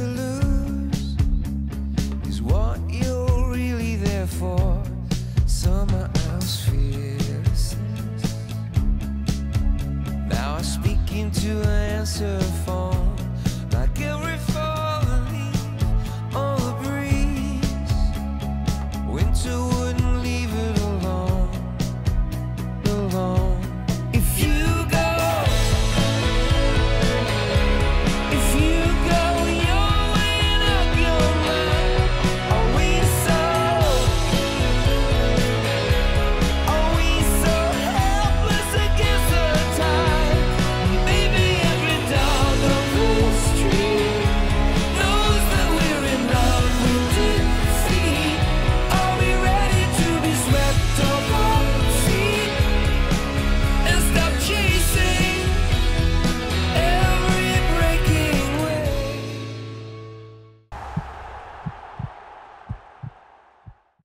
lose is what you're really there for. Summer house fearlessness. Now I speak into an answer phone.